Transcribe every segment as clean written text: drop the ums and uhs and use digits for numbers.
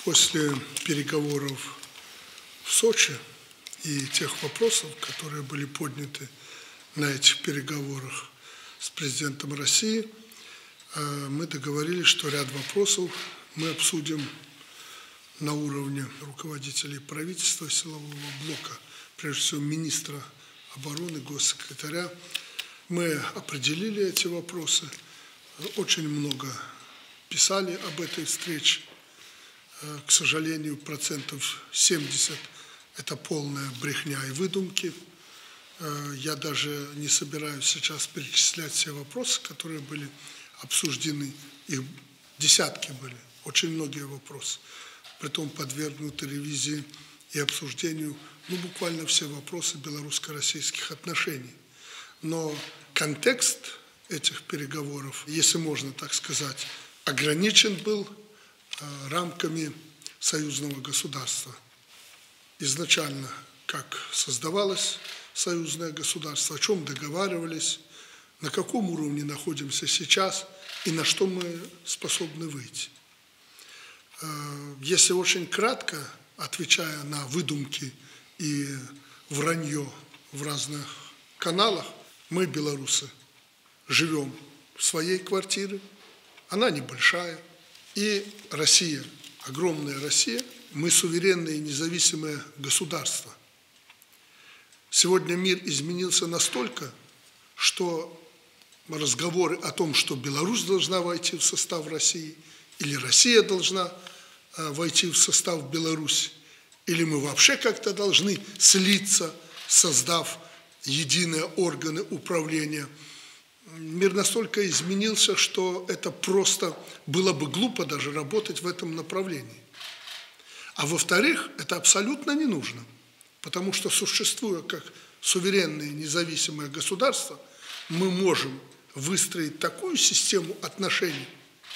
После переговоров в Сочи и тех вопросов, которые были подняты на этих переговорах с президентом России, мы договорились, что ряд вопросов мы обсудим на уровне руководителей правительства, силового блока, прежде всего министра обороны, госсекретаря. Мы определили эти вопросы, очень много писали об этой встрече. К сожалению, 70% – это полная брехня и выдумки. Я даже не собираюсь сейчас перечислять все вопросы, которые были обсуждены. Их десятки были, очень многие вопросы. Притом подвергнуты ревизии и обсуждению буквально все вопросы белорусско-российских отношений. Но контекст этих переговоров, если можно так сказать, ограничен был рамками союзного государства. Изначально, как создавалось союзное государство, о чем договаривались, на каком уровне находимся сейчас и на что мы способны выйти. Если очень кратко, отвечая на выдумки и вранье в разных каналах, мы, белорусы, живем в своей квартире, она небольшая, и Россия, огромная Россия, мы суверенное и независимое государство. Сегодня мир изменился настолько, что разговоры о том, что Беларусь должна войти в состав России, или Россия должна войти в состав Беларуси, или мы вообще как-то должны слиться, создав единые органы управления. Мир настолько изменился, что это просто было бы глупо даже работать в этом направлении. А во-вторых, это абсолютно не нужно, потому что, существуя как суверенное независимое государство, мы можем выстроить такую систему отношений,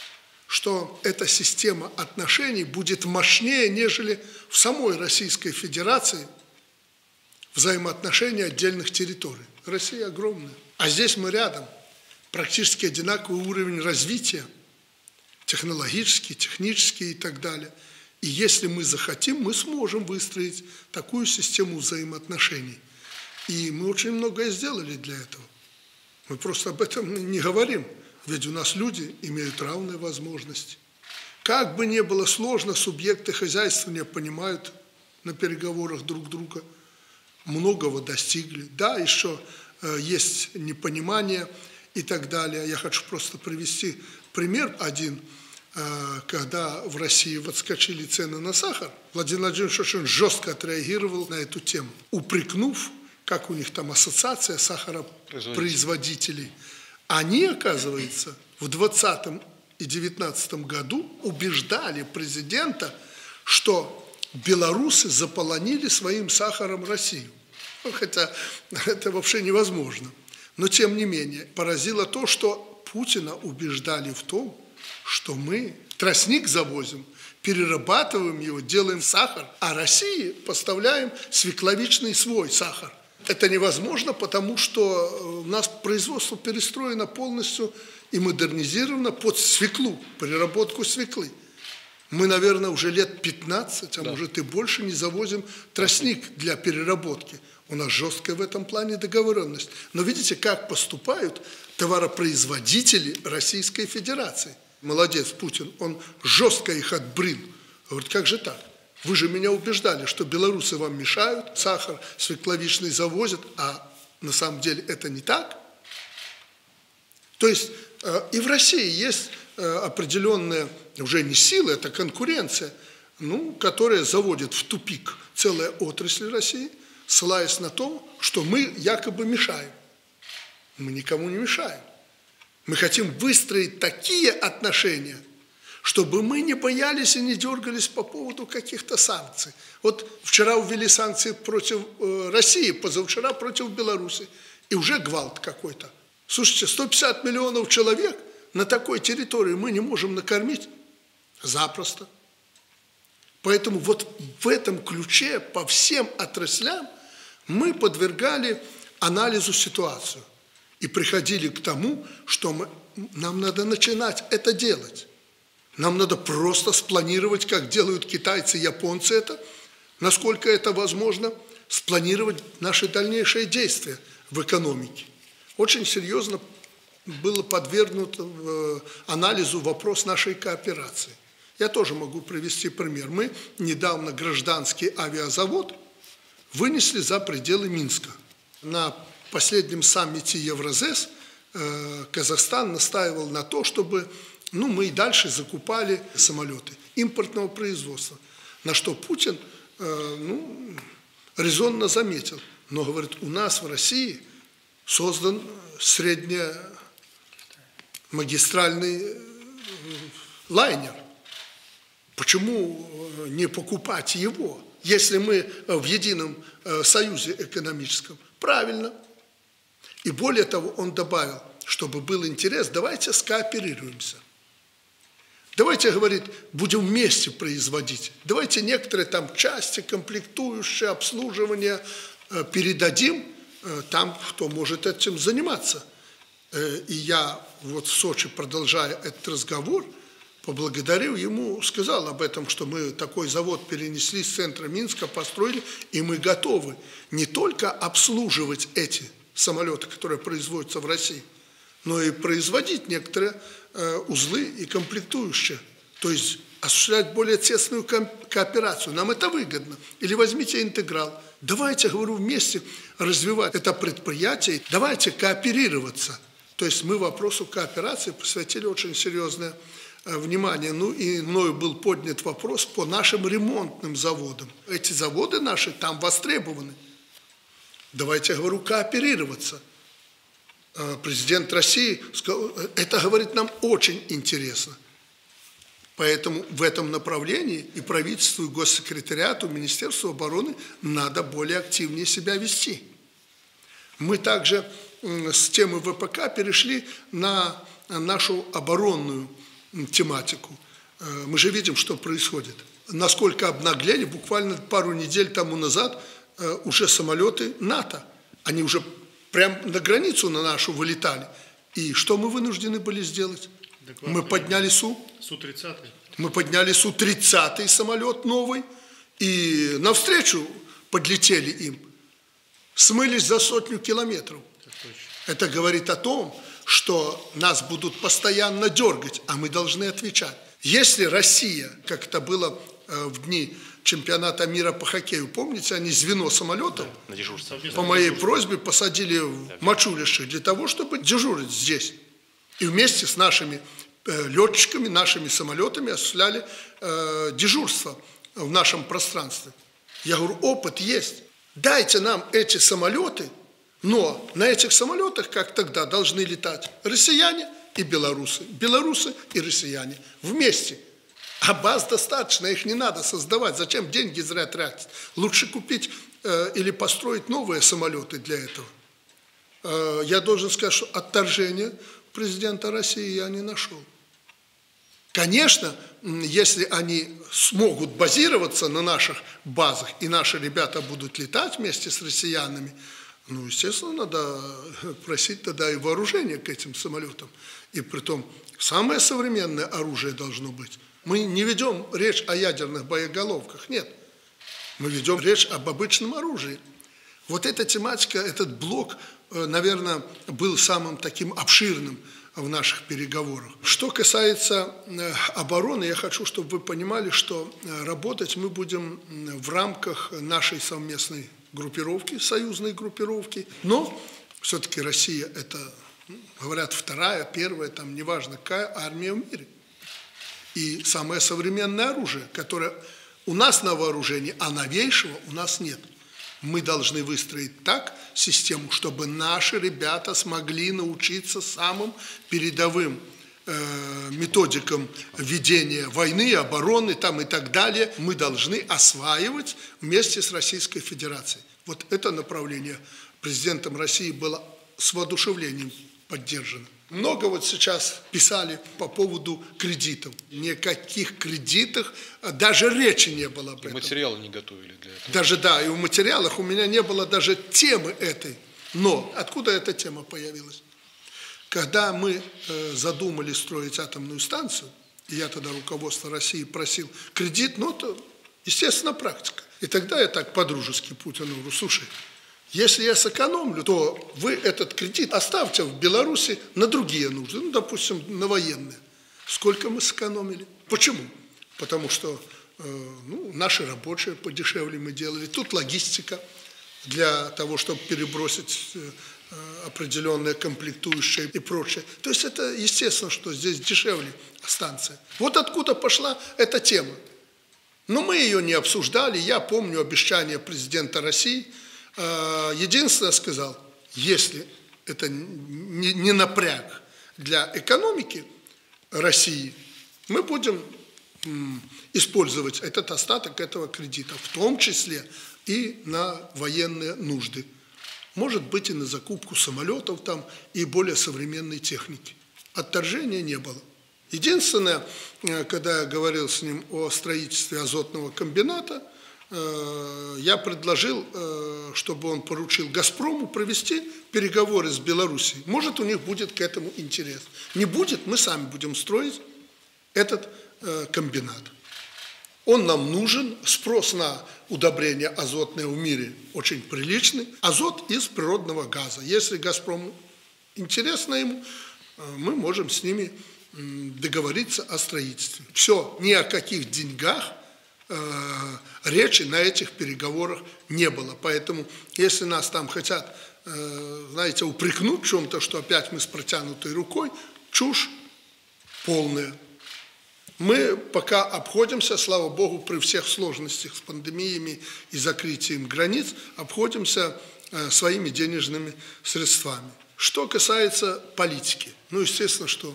что эта система отношений будет мощнее, нежели в самой Российской Федерации взаимоотношения отдельных территорий. Россия огромная, а здесь мы рядом. Практически одинаковый уровень развития, технологический, технический и так далее. И если мы захотим, мы сможем выстроить такую систему взаимоотношений. И мы очень многое сделали для этого. Мы просто об этом не говорим, ведь у нас люди имеют равные возможности. Как бы ни было сложно, субъекты хозяйствования понимают на переговорах друг друга, многого достигли. Да, еще есть непонимание и так далее. Я хочу просто привести пример один. Когда в России подскочили цены на сахар, Владимир Владимирович очень жестко отреагировал на эту тему, упрекнув, как у них там ассоциация сахаропроизводителей. Они, оказывается, в 2020 и 2019 году убеждали президента, что белорусы заполонили своим сахаром Россию. Хотя это вообще невозможно. Но, тем не менее, поразило то, что Путина убеждали в том, что мы тростник завозим, перерабатываем его, делаем сахар, а России поставляем свекловичный свой сахар. Это невозможно, потому что у нас производство перестроено полностью и модернизировано под свеклу, переработку свеклы. Мы, наверное, уже лет 15, а может и больше, не завозим тростник для переработки. У нас жесткая в этом плане договоренность. Но видите, как поступают товаропроизводители Российской Федерации. Молодец Путин, он жестко их отбрил. Говорит, как же так? Вы же меня убеждали, что белорусы вам мешают, сахар свекловичный завозят, а на самом деле это не так. То есть и в России есть определенная, уже не сила, это конкуренция, которая заводит в тупик целые отрасли России, ссылаясь на то, что мы якобы мешаем. Мы никому не мешаем. Мы хотим выстроить такие отношения, чтобы мы не боялись и не дергались по поводу каких-то санкций. Вот вчера ввели санкции против России, позавчера против Беларуси, и уже гвалт какой-то. Слушайте, 150 миллионов человек на такой территории мы не можем накормить запросто. Поэтому вот в этом ключе по всем отраслям мы подвергали анализу ситуацию. И приходили к тому, что нам надо начинать это делать. Нам надо просто спланировать, как делают китайцы и японцы это, насколько это возможно, спланировать наши дальнейшие действия в экономике. Очень серьезно было подвергнут анализу вопрос нашей кооперации. Я тоже могу привести пример. Мы недавно гражданский авиазавод вынесли за пределы Минска. На последнем саммите Евразес Казахстан настаивал на то, чтобы мы и дальше закупали самолеты импортного производства. На что Путин резонно заметил. Но, говорит, у нас в России создан среднемагистральный лайнер. Почему не покупать его, если мы в едином союзе экономическом? Правильно. И более того, он добавил, чтобы был интерес, давайте скооперируемся. Давайте, говорит, будем вместе производить. Давайте некоторые там части, комплектующие, обслуживание передадим там, кто может этим заниматься. И я вот в Сочи, продолжая этот разговор, поблагодарил ему, сказал об этом, что мы такой завод перенесли с центра Минска, построили, и мы готовы не только обслуживать эти самолеты, которые производятся в России, но и производить некоторые узлы и комплектующие, то есть осуществлять более тесную кооперацию. Нам это выгодно. Или возьмите интеграл. Давайте, говорю, вместе развивать это предприятие, давайте кооперироваться. То есть мы вопросу кооперации посвятили очень серьезное внимание. И мною был поднят вопрос по нашим ремонтным заводам. Эти заводы наши там востребованы. Давайте, говорю, кооперироваться. Президент России сказал, это, говорит, нам очень интересно. Поэтому в этом направлении и правительству, и госсекретариату, Министерству обороны надо более активнее себя вести. Мы также с темы ВПК перешли на нашу оборонную тематику. Мы же видим, что происходит. Насколько обнаглели, буквально пару недель тому назад уже самолеты НАТО. Они уже прямо на границу на нашу вылетали. И что мы вынуждены были сделать? Мы подняли Су-30. Мы подняли Су-30 самолет новый, и навстречу подлетели им. Смылись за 100 километров. Это говорит о том, что нас будут постоянно дергать, а мы должны отвечать. Если Россия, как это было в дни чемпионата мира по хоккею, помните, они звено самолетов по моей просьбе посадили в Мачулище для того, чтобы дежурить здесь. И вместе с нашими летчиками, нашими самолетами осуществляли дежурство в нашем пространстве. Я говорю, опыт есть. Дайте нам эти самолеты, но на этих самолетах, как тогда, должны летать россияне и белорусы. Белорусы и россияне вместе. А баз достаточно, их не надо создавать. Зачем деньги зря тратить? Лучше купить или построить новые самолеты для этого. Я должен сказать, что отторжения президента России я не нашел. Конечно, если они смогут базироваться на наших базах, и наши ребята будут летать вместе с россиянами, естественно, надо просить тогда и вооружение к этим самолетам. И притом самое современное оружие должно быть. Мы не ведем речь о ядерных боеголовках, нет. Мы ведем речь об обычном оружии. Вот эта тематика, этот блок, наверное, был самым таким обширным в наших переговорах. Что касается обороны, я хочу, чтобы вы понимали, что работать мы будем в рамках нашей совместной группировки, союзной группировки. Но все-таки Россия – это, говорят, вторая, первая, там неважно какая армия в мире. И самое современное оружие, которое у нас на вооружении, а новейшего у нас нет. Мы должны выстроить так систему, чтобы наши ребята смогли научиться самым передовым методикам ведения войны, обороны там и так далее. Мы должны осваивать вместе с Российской Федерацией. Вот это направление президентом России было с воодушевлением поддержано. Много вот сейчас писали по поводу кредитов. Никаких кредитах, даже речи не было об этом. И материалы не готовили для этого. Даже, да, и в материалах у меня не было даже темы этой. Но откуда эта тема появилась? Когда мы задумали строить атомную станцию, И я тогда руководство России просил кредит, но это, естественно, практика. И тогда я так по-дружески Путину говорю: слушай, если я сэкономлю, то вы этот кредит оставьте в Беларуси на другие нужды, ну, допустим, на военные. Сколько мы сэкономили? Почему? Потому что наши рабочие подешевле мы делали. Тут логистика для того, чтобы перебросить определенные комплектующие и прочее. То есть это естественно, что здесь дешевле станция. Вот откуда пошла эта тема. Но мы ее не обсуждали. Я помню обещание президента России. Единственное сказал: если это не напряг для экономики России, мы будем использовать этот остаток этого кредита, в том числе и на военные нужды. Может быть, и на закупку самолетов там и более современной техники. Отторжения не было. Единственное, когда я говорил с ним о строительстве азотного комбината, я предложил, чтобы он поручил «Газпрому» провести переговоры с Белоруссией. Может, у них будет к этому интерес. Не будет, мы сами будем строить этот комбинат. Он нам нужен, спрос на удобрения азотные в мире очень приличный. Азот из природного газа. Если «Газпрому» интересно ему, мы можем с ними договориться о строительстве. Все, ни о каких деньгах речи на этих переговорах не было. Поэтому, если нас там хотят, знаете, упрекнуть в чем-то, что опять мы с протянутой рукой, чушь полная. Мы пока обходимся, слава Богу, при всех сложностях с пандемиями и закрытием границ, обходимся своими денежными средствами. Что касается политики, естественно, что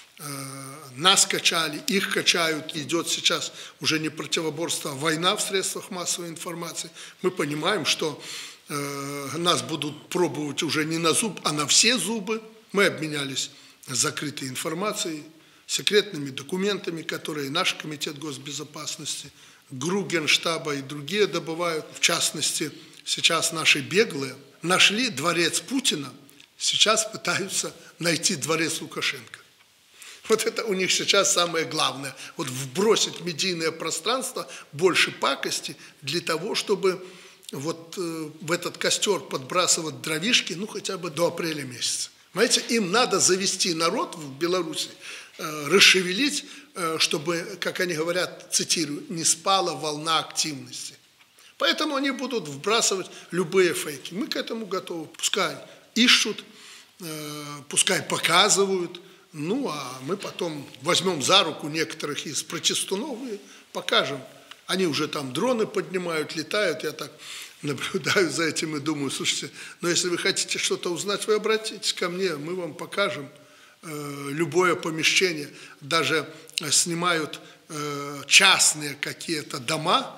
нас качали, их качают, идет сейчас уже не противоборство, а война в средствах массовой информации. Мы понимаем, что нас будут пробовать уже не на зуб, а на все зубы. Мы обменялись закрытой информацией, секретными документами, которые наш комитет госбезопасности, ГРУ Генштаба и другие добывают. В частности, сейчас наши беглые нашли дворец Путина, сейчас пытаются найти дворец Лукашенко. Вот это у них сейчас самое главное. Вот вбросить в медийное пространство больше пакости для того, чтобы вот в этот костер подбрасывать дровишки, хотя бы до апреля месяца. Понимаете, им надо завести народ в Беларуси, расшевелить, чтобы, как они говорят, цитирую, не спала волна активности. Поэтому они будут вбрасывать любые фейки. Мы к этому готовы. Пускай ищут, пускай показывают, а мы потом возьмем за руку некоторых из протестунов и покажем. Они уже там дроны поднимают, летают. Я так наблюдаю за этим и думаю: слушайте, если вы хотите что-то узнать, вы обратитесь ко мне, мы вам покажем любое помещение. Даже снимают частные какие-то дома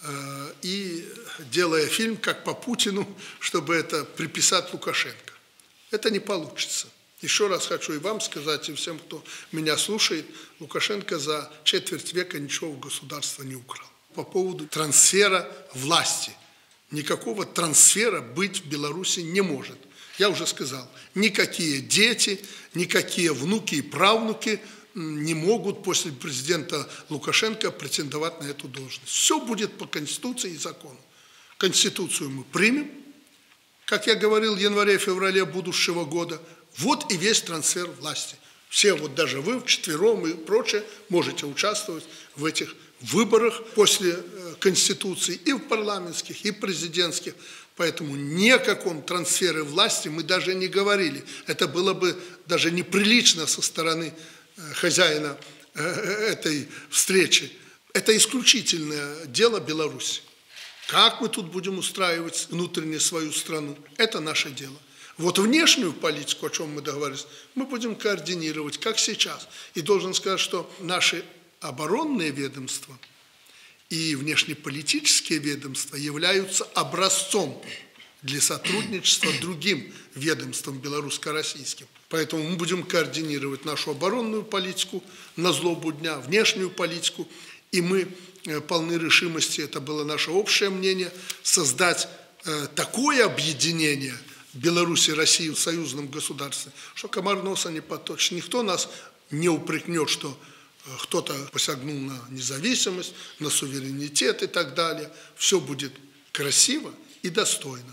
и делая фильм, как по Путину, чтобы это приписать Лукашенко. Это не получится. Еще раз хочу и вам сказать, и всем, кто меня слушает: Лукашенко за четверть века ничего в государство не украл. По поводу трансфера власти. Никакого трансфера быть в Беларуси не может. Я уже сказал, никакие дети, никакие внуки и правнуки не могут после президента Лукашенко претендовать на эту должность. Все будет по Конституции и закону. Конституцию мы примем, как я говорил, в январе-феврале будущего года. Вот и весь трансфер власти. Все, даже вы вчетвером и прочее, можете участвовать в этих выборах после Конституции и в парламентских, и президентских. Поэтому ни о каком трансфере власти мы даже не говорили. Это было бы даже неприлично со стороны хозяина этой встречи. Это исключительное дело Беларуси. Как мы тут будем устраивать внутренне свою страну, это наше дело. Вот внешнюю политику, о чем мы договорились, мы будем координировать, как сейчас. И должен сказать, что наши оборонные ведомства и внешнеполитические ведомства являются образцом для сотрудничества другим ведомствам белорусско-российским. Поэтому мы будем координировать нашу оборонную политику на злобу дня, внешнюю политику. И мы полны решимости, это было наше общее мнение, создать такое объединение Беларуси и России в союзном государстве, что комар носа не подточит. Никто нас не упрекнет, что кто-то посягнул на независимость, на суверенитет и так далее. Все будет красиво и достойно.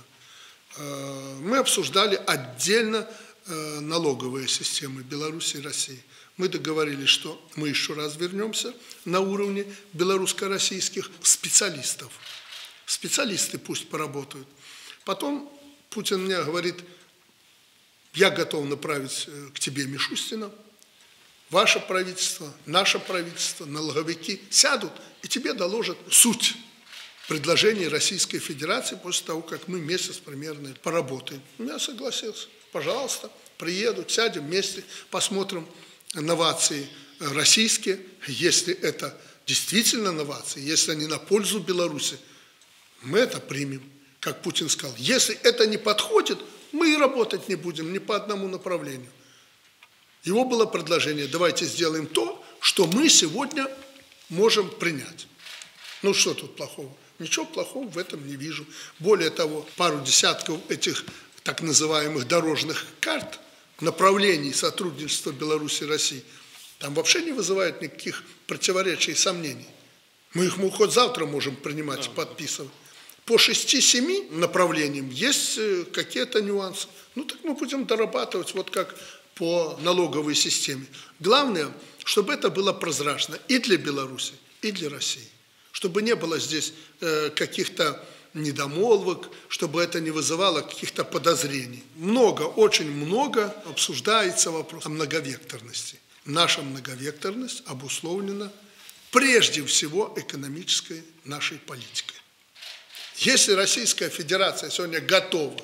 Мы обсуждали отдельно налоговые системы Беларуси и России. Мы договорились, что мы еще раз вернемся на уровне белорусско-российских специалистов. Специалисты пусть поработают. Потом Путин мне говорит: я готов направить к тебе Мишустина. Ваше правительство, наше правительство, налоговики сядут и тебе доложат суть предложений Российской Федерации после того, как мы месяц примерно поработаем. Я согласился. Пожалуйста, приеду, сядем вместе, посмотрим новации российские. Если это действительно новации, если они на пользу Беларуси, мы это примем. Как Путин сказал, если это не подходит, мы и работать не будем ни по одному направлению. Его было предложение: давайте сделаем то, что мы сегодня можем принять. Ну что тут плохого? Ничего плохого в этом не вижу. Более того, пару десятков этих так называемых дорожных карт, направлений сотрудничества Беларуси и России, там вообще не вызывает никаких противоречий и сомнений. Мы их хоть завтра можем принимать и подписывать. По 6-7 направлениям есть какие-то нюансы. Ну так мы будем дорабатывать, вот как по налоговой системе. Главное, чтобы это было прозрачно и для Беларуси, и для России. Чтобы не было здесь каких-то недомолвок, чтобы это не вызывало каких-то подозрений. Очень много обсуждается вопрос о многовекторности. Наша многовекторность обусловлена прежде всего экономической нашей политикой. Если Российская Федерация сегодня готова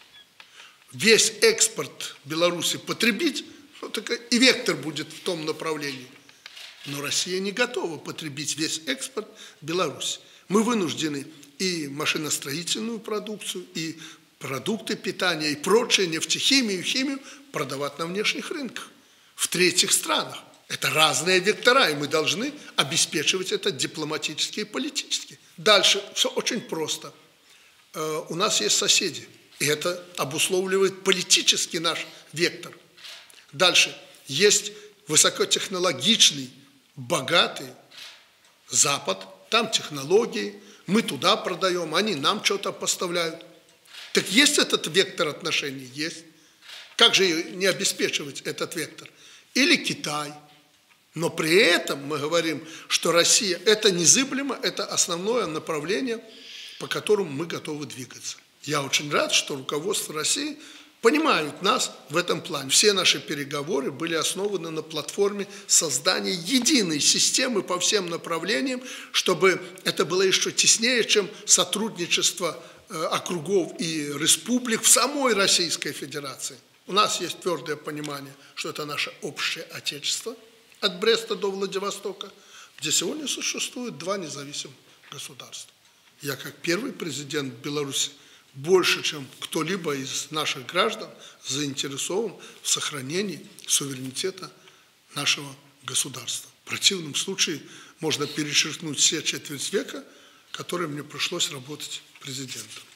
весь экспорт Беларуси потребить, ну, так и вектор будет в том направлении. Но Россия не готова потребить весь экспорт Беларуси. Мы вынуждены и машиностроительную продукцию, и продукты питания, и прочее, нефтехимию, химию продавать на внешних рынках, в третьих странах. Это разные вектора, и мы должны обеспечивать это дипломатически и политически. Дальше все очень просто. У нас есть соседи, и это обусловливает политический наш вектор. Дальше есть высокотехнологичный, богатый Запад, там технологии, мы туда продаем, они нам что-то поставляют. Так есть этот вектор отношений? Есть. Как же не обеспечивать этот вектор? Или Китай. Но при этом мы говорим, что Россия – это незыблемо, это основное направление, по которому мы готовы двигаться. Я очень рад, что руководство России понимают нас в этом плане. Все наши переговоры были основаны на платформе создания единой системы по всем направлениям, чтобы это было еще теснее, чем сотрудничество округов и республик в самой Российской Федерации. У нас есть твердое понимание, что это наше общее отечество от Бреста до Владивостока, где сегодня существует два независимых государства. Я как первый президент Беларуси больше, чем кто-либо из наших граждан, заинтересован в сохранении суверенитета нашего государства. В противном случае можно перечеркнуть все четверть века, которые мне пришлось работать президентом.